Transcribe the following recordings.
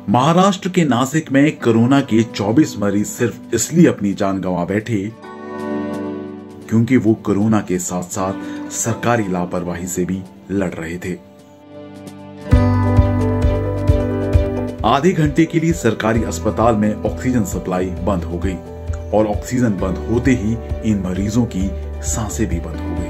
महाराष्ट्र के नासिक में कोरोना के 24 मरीज सिर्फ इसलिए अपनी जान गंवा बैठे क्योंकि वो कोरोना के साथ साथ सरकारी लापरवाही से भी लड़ रहे थे। आधे घंटे के लिए सरकारी अस्पताल में ऑक्सीजन सप्लाई बंद हो गई और ऑक्सीजन बंद होते ही इन मरीजों की सांसें भी बंद हो गई।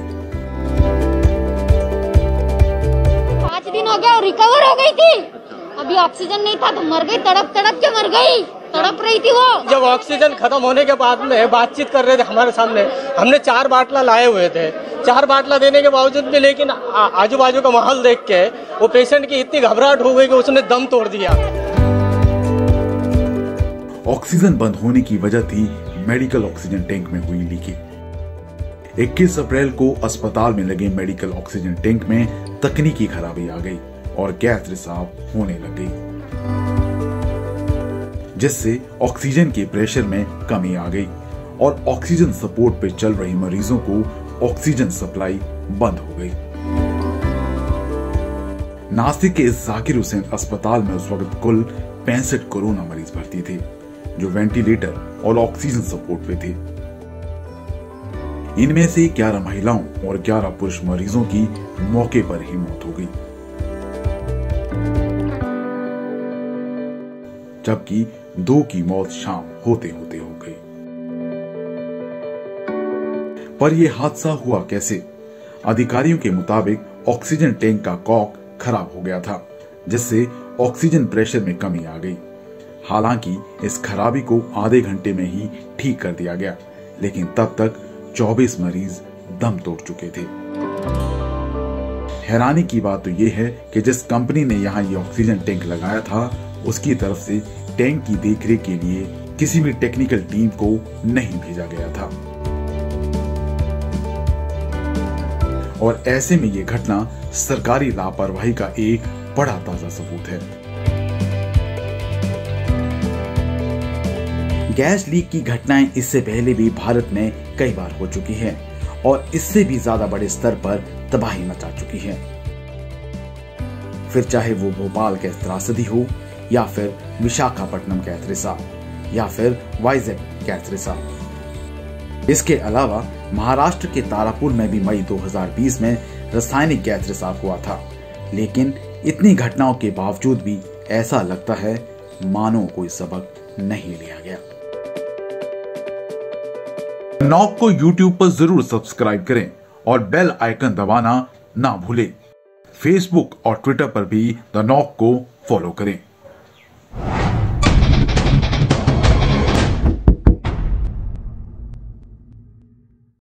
5 दिन हो गया, रिकवर हो गई थी। अभी ऑक्सीजन नहीं था तो मर गई, तड़प तड़प के मर गई, तड़प रही थी वो। जब ऑक्सीजन खत्म होने के बाद में बातचीत कर रहे थे हमारे सामने, हमने 4 बाटला लाए हुए थे। 4 बाटला देने के बावजूद भी लेकिन आजू बाजू का माहौल देख के वो पेशेंट की इतनी घबराहट हो गई कि उसने दम तोड़ दिया। ऑक्सीजन बंद होने की वजह थी मेडिकल ऑक्सीजन टैंक में हुई लीकेज। 21 अप्रैल को अस्पताल में लगे मेडिकल ऑक्सीजन टैंक में तकनीकी खराबी आ गई और गैस रिसाव होने लग गई, जिससे ऑक्सीजन के प्रेशर में कमी आ गई और ऑक्सीजन सपोर्ट पे चल रही मरीजों को ऑक्सीजन सप्लाई बंद हो गई। नासिक के इस जाकिर हुसैन अस्पताल में उस वक्त कुल 65 कोरोना मरीज भर्ती थे जो वेंटिलेटर और ऑक्सीजन सपोर्ट पे थे। इनमें से 11 महिलाओं और 11 पुरुष मरीजों की मौके पर ही मौत हो गई, जबकि 2 की मौत शाम होते होते हो गई। पर यह हादसा हुआ कैसे? अधिकारियों के मुताबिक ऑक्सीजन टैंक का कॉक खराब हो गया था, जिससे ऑक्सीजन प्रेशर में कमी आ गई। हालांकि इस खराबी को आधे घंटे में ही ठीक कर दिया गया, लेकिन तब तक 24 मरीज दम तोड़ चुके थे। हैरानी की बात तो यह है कि जिस कंपनी ने यहां ये ऑक्सीजन टैंक लगाया था, उसकी तरफ से टैंक की देखरेख के लिए किसी भी टेक्निकल टीम को नहीं भेजा गया था। और ऐसे में यह घटना सरकारी लापरवाही का एक बड़ा ताजा सबूत है। गैस लीक की घटनाएं इससे पहले भी भारत में कई बार हो चुकी हैं और इससे भी ज्यादा बड़े स्तर पर तबाही मचा चुकी है। फिर चाहे वो भोपाल गैस त्रासदी हो या फिर विशाखापट्टनम गैस रिसाव या फिर वाइजैक गैस रिसाव। इसके अलावा महाराष्ट्र के तारापुर में भी मई 2020 में रासायनिक गैस रिसाव हुआ था, लेकिन इतनी घटनाओं के बावजूद भी ऐसा लगता है मानो कोई सबक नहीं लिया गया। नॉक को YouTube पर जरूर सब्सक्राइब करें और बेल आइकन दबाना ना भूलें। फेसबुक और ट्विटर पर भी द नॉक को फॉलो करें।